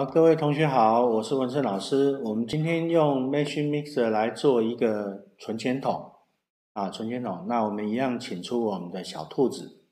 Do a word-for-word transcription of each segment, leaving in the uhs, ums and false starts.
好，各位同学好，我是文胜老师。我们今天用 Machine Mixer 来做一个存钱筒啊，存钱筒。那我们一样请出我们的小兔子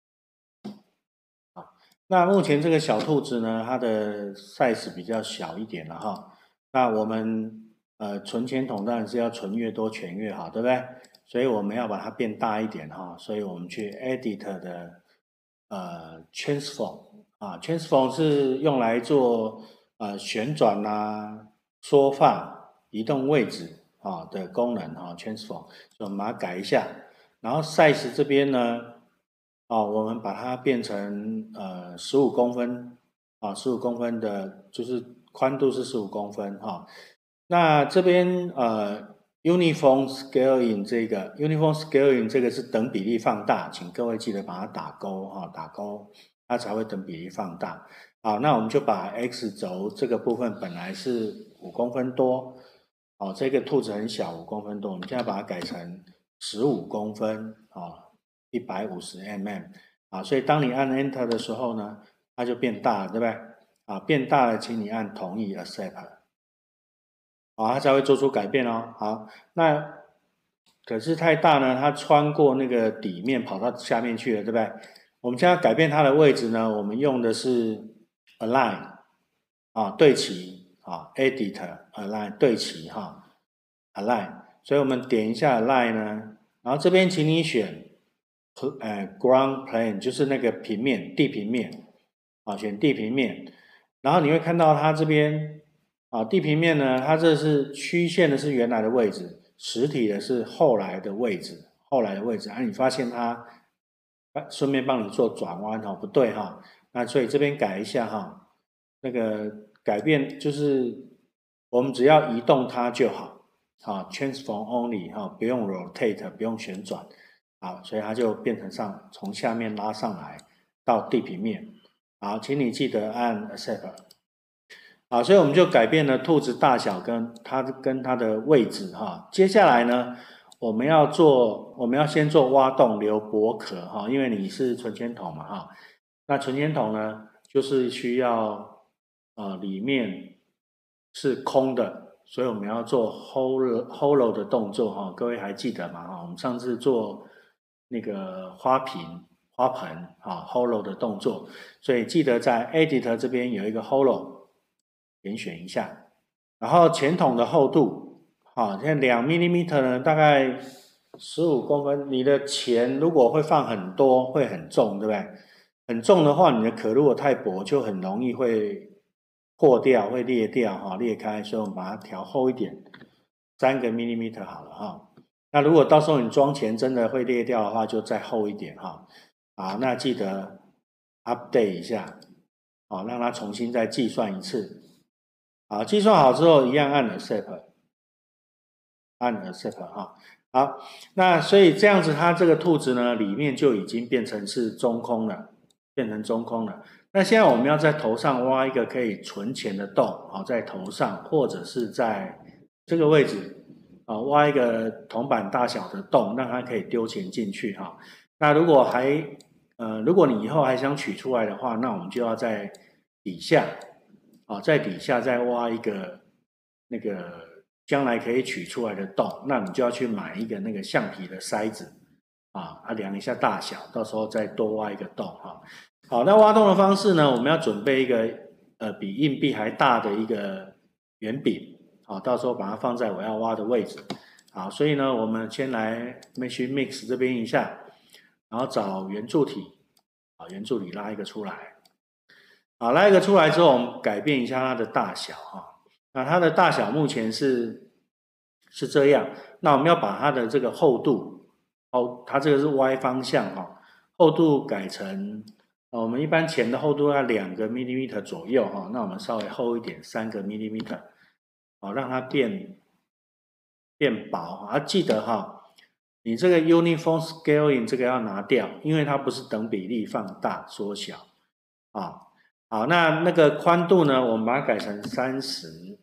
啊。那目前这个小兔子呢，它的 size 比较小一点了哈。那我们呃存钱筒当然是要存越多钱越好，对不对？所以我们要把它变大一点哈。所以我们去 Edit 的呃 Transform 啊 ，Transform 是用来做呃旋转啦、啊、缩放、移动位置啊的功能啊 ，Transform， 所以我们把它改一下。然后 Size 这边呢，啊，我们把它变成呃十五公分啊，十五公分的，就是宽度是十五公分哈。那这边呃 Uniform Scaling 这个 Uniform Scaling 这个是等比例放大，请各位记得把它打勾哈，打勾，它才会等比例放大。好，那我们就把 X 轴这个部分本来是五公分多，哦，这个兔子很小，五公分多，我们现在把它改成十五公分啊，一百五十 mm 啊，所以当你按 Enter 的时候呢，它就变大了，对不对？啊，变大了，请你按同意 Accept。好，它才会做出改变哦。好，那可是太大呢，它穿过那个底面跑到下面去了，对不对？我们现在改变它的位置呢，我们用的是 Align 啊，对齐啊 ，Edit Align 对齐哈 ，Align。所以我们点一下 Align 呢，然后这边请你选和呃 Ground Plane， 就是那个平面地平面啊，选地平面，然后你会看到它这边。啊，地平面呢，它这是曲线的是原来的位置，实体的是后来的位置，后来的位置。啊，你发现它，顺便帮你做转弯哈，不对哈，那所以这边改一下哈，那个改变就是我们只要移动它就好，啊 ，transform only 哈，不用 rotate， 不用旋转，好，所以它就变成上从下面拉上来到地平面，好，请你记得按 accept。好，所以我们就改变了兔子大小跟它跟它的位置哈。接下来呢，我们要做，我们要先做挖洞留薄壳哈，因为你是存钱筒嘛哈。那存钱筒呢，就是需要呃里面是空的，所以我们要做 hollow hollow 的动作哈。各位还记得吗？哈，我们上次做那个花瓶、花盆啊 hollow 的动作，所以记得在 edit 这边有一个 hollow。点选一下，然后钱筒的厚度，好，现在两 millimeter 呢，大概十五公分。你的钱如果会放很多，会很重，对不对？很重的话，你的壳如果太薄，就很容易会破掉，会裂掉，哈，裂开。所以我们把它调厚一点，三个 millimeter 好了哈。那如果到时候你装钱真的会裂掉的话，就再厚一点哈。好，那记得 update 一下，好，让它重新再计算一次。好，计算好之后，一样按 accept， 按 accept 哈。好，那所以这样子，它这个兔子呢，里面就已经变成是中空了，变成中空了。那现在我们要在头上挖一个可以存钱的洞，好，在头上或者是在这个位置，啊，挖一个铜板大小的洞，让它可以丢钱进去哈。那如果还呃，如果你以后还想取出来的话，那我们就要在底下。啊，在底下再挖一个那个将来可以取出来的洞，那你就要去买一个那个橡皮的塞子啊，啊量一下大小，到时候再多挖一个洞哈。好，那挖洞的方式呢，我们要准备一个呃比硬币还大的一个圆饼，好，到时候把它放在我要挖的位置。好，所以呢，我们先来 Machine Mix 这边一下，然后找圆柱体，啊，圆柱体拉一个出来。好，拉一个出来之后，我们改变一下它的大小哈。那它的大小目前是是这样。那我们要把它的这个厚度，哦，它这个是 Y 方向哈，厚度改成，我们一般钱的厚度要两个 millimeter 左右哈。那我们稍微厚一点，三个 millimeter， 好，让它变变薄啊。记得哈，你这个 uniform scaling 这个要拿掉，因为它不是等比例放大缩小啊。好，那那个宽度呢？我们把它改成三十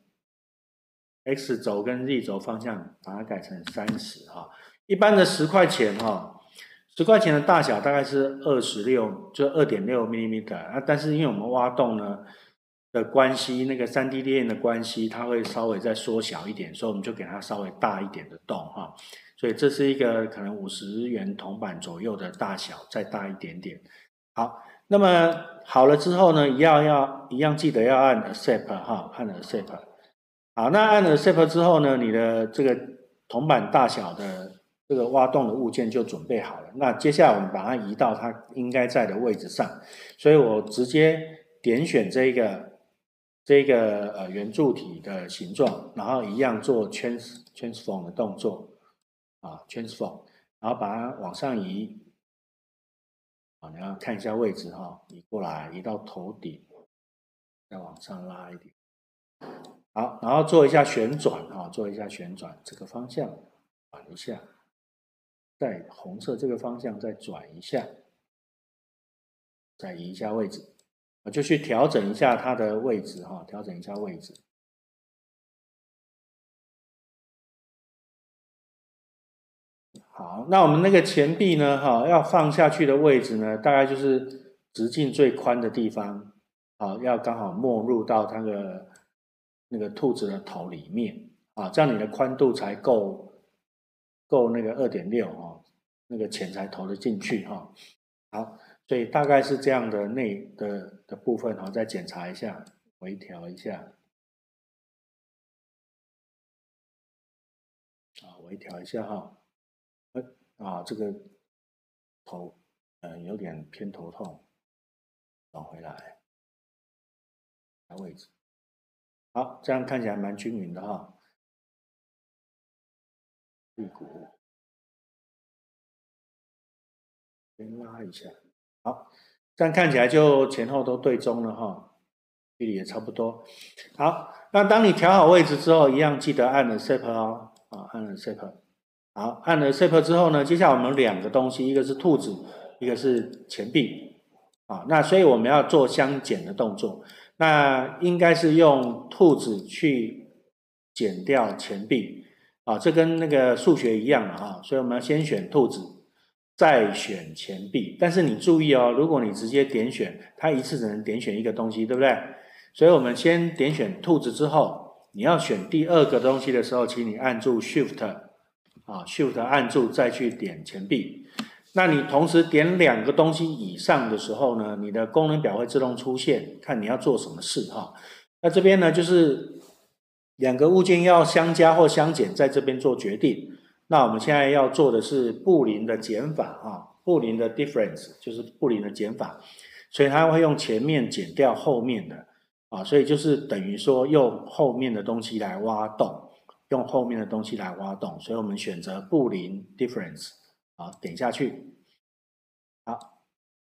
，x 轴跟 z 轴方向把它改成三十哈。一般的十块钱哈，十块钱的大小大概是二十六，就二点六 millimeter 啊。但是因为我们挖洞呢， 的关系，那个 三 D 列印的关系，它会稍微再缩小一点，所以我们就给它稍微大一点的洞哈。所以这是一个可能五十元铜板左右的大小，再大一点点。好，那么好了之后呢，一样要一样记得要按 Accept 哈，按 Accept。好，那按 Accept 之后呢，你的这个铜板大小的这个挖洞的物件就准备好了。那接下来我们把它移到它应该在的位置上，所以我直接点选这个这个呃圆柱体的形状，然后一样做 trans transform 的动作啊 transform， 然后把它往上移啊，你要看一下位置哈，移过来，移到头顶，再往上拉一点。好，然后做一下旋转啊，做一下旋转，这个方向转一下，在红色这个方向再转一下，再移一下位置，啊，就去调整一下它的位置哈，调整一下位置。好，那我们那个钱币呢，哈，要放下去的位置呢，大概就是直径最宽的地方，啊，要刚好没入到那个。那个兔子的头里面啊，这样你的宽度才够够那个 二点六 哦，那个钱才投得进去哈。好，所以大概是这样的内的的部分哈，再检查一下，微调一下，啊，微调一下哈，啊，这个头呃有点偏头痛，转回来，位置。好，这样看起来蛮均匀的哈。屁股先拉一下，好，这样看起来就前后都对中了哈，距离也差不多。好，那当你调好位置之后，一样记得按 Accept 哦，啊，按 Accept。好，按 Accept 之后呢，接下来我们两个东西，一个是兔子，一个是钱币。啊，那所以我们要做相减的动作。那应该是用兔子去减掉钱币啊，这跟那个数学一样啊，所以我们要先选兔子，再选钱币。但是你注意哦，如果你直接点选，它一次只能点选一个东西，对不对？所以我们先点选兔子之后，你要选第二个东西的时候，请你按住 Shift 啊 ，Shift 按住再去点钱币。那你同时点两个东西以上的时候呢，你的功能表会自动出现，看你要做什么事哈。那这边呢，就是两个物件要相加或相减，在这边做决定。那我们现在要做的是布林的减法啊，布林的 difference 就是布林的减法，所以它会用前面减掉后面的啊，所以就是等于说用后面的东西来挖洞，用后面的东西来挖洞，所以我们选择布林 difference。好，点下去，好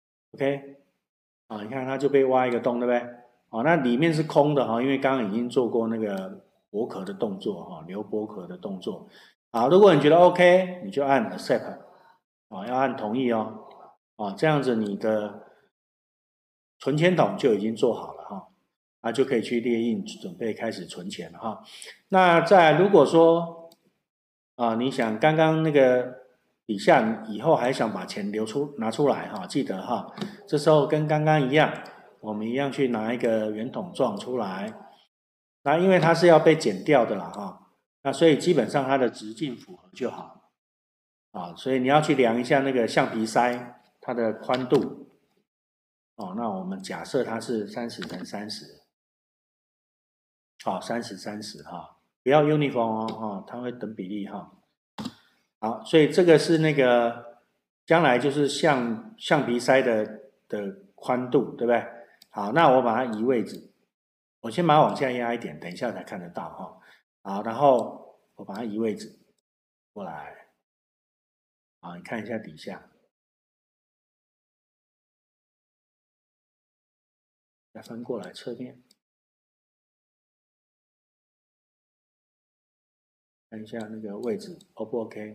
，OK， 啊，你看它就被挖一个洞，对不对？好，那里面是空的哈，因为刚刚已经做过那个剥壳的动作哈，留剥壳的动作。好，如果你觉得 OK， 你就按 Accept， 啊，要按同意哦，啊，这样子你的存钱筒就已经做好了哈，啊，就可以去列印，准备开始存钱了哈。那再如果说啊，你想刚刚那个。底下以后还想把钱留出拿出来哈，记得哈，这时候跟刚刚一样，我们一样去拿一个圆筒状出来。那因为它是要被剪掉的啦哈，那所以基本上它的直径符合就好啊，所以你要去量一下那个橡皮塞它的宽度哦。那我们假设它是三十乘三十，好，三十三十哈，不要 uniform 哦哈，它会等比例哈。好，所以这个是那个将来就是橡橡皮塞的的宽度，对不对？好，那我把它移位置，我先把它往下压一点，等一下才看得到哈。好，然后我把它移位置过来，好，你看一下底下，再翻过来侧面，看一下那个位置 O 不 OK？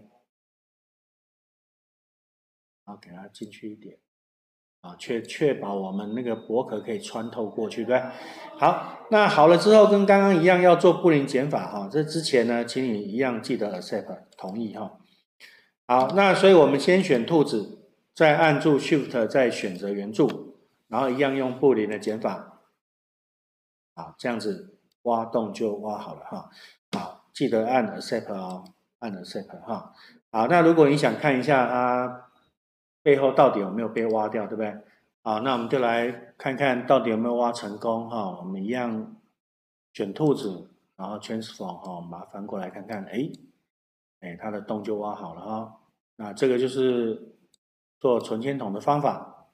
好，给它进去一点。啊，确确保我们那个薄壳可以穿透过去，对不对？好，那好了之后，跟刚刚一样要做布林减法哈。这之前呢，请你一样记得 accept 同意哈。好，那所以我们先选兔子，再按住 Shift， 再选择圆柱，然后一样用布林的减法。 好，这样子挖洞就挖好了哈。好，记得按 Accept 哦，按 Accept 哈。好，那如果你想看一下它背后到底有没有被挖掉，对不对？好，那我们就来看看到底有没有挖成功哈。我们一样选兔子，然后 Transform 哈，我们把它翻过来看看，哎，哎，它的洞就挖好了哈。那这个就是做存钱筒的方法。